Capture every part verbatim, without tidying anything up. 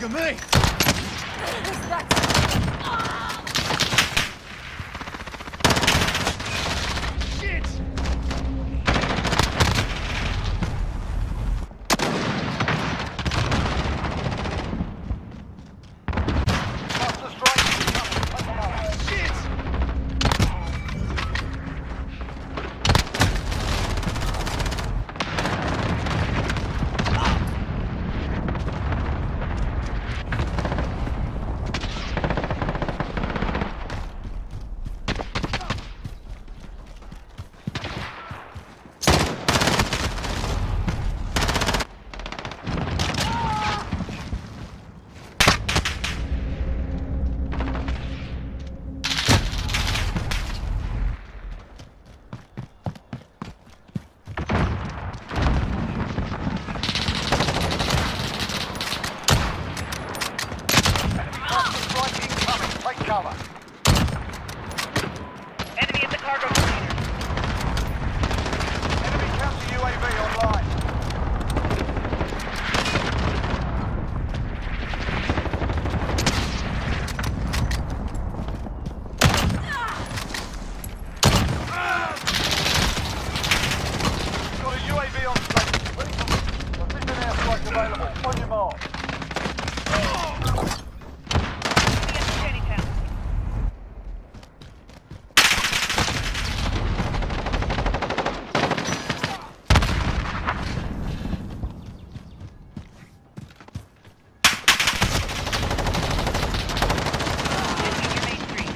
at me! Shit! Cluster strike incoming. Shit! Cluster strike incoming. Take cover. Enemy at the cargo container. Enemy counter U A V online. Got a U A V on station. Ready for precision airstrike available. On your mark. Enemy at the shanty town. Enemy near Main Street.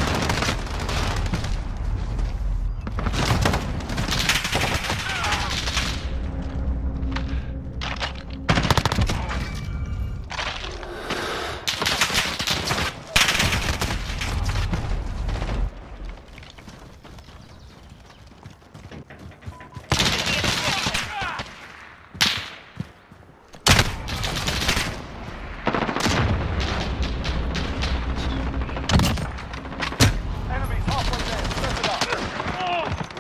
Enemies halfway there. Step it up.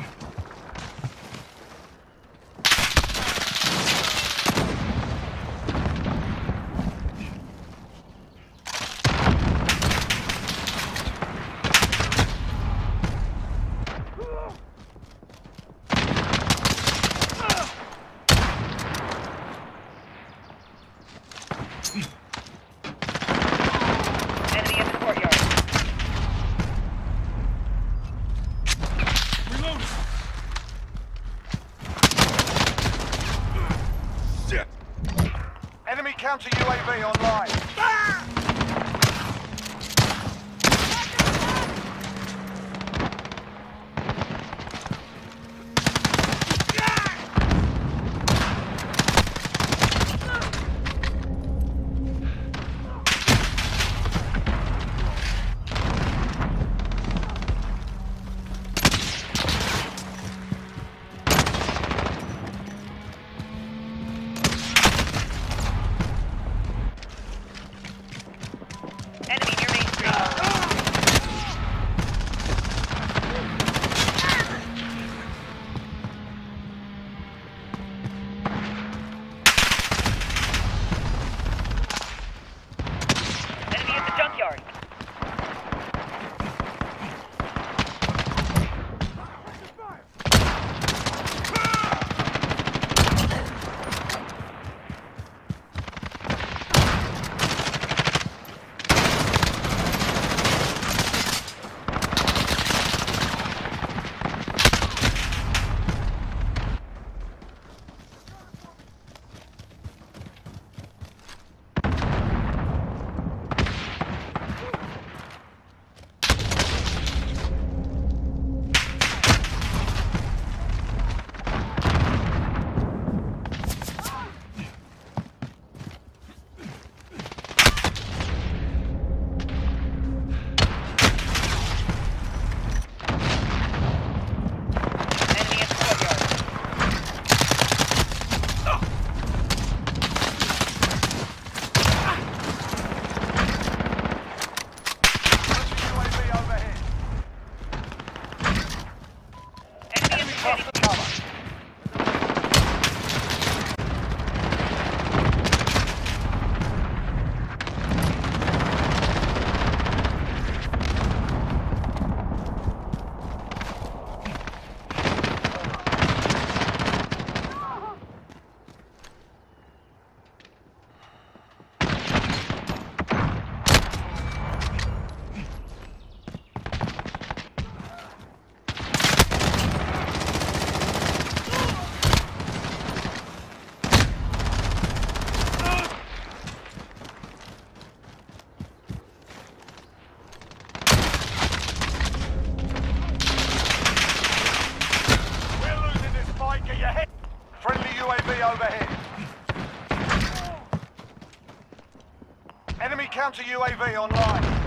Enemy at the courtyard. Reload! Shit! Enemy counter U A V online. Enemy near Main Street. Enemy at the junkyard. Enemy at the courtyard. Counter U A V overhead. Enemy at the shanty Cluster cover. U A V overhead. Enemy counter U A V online.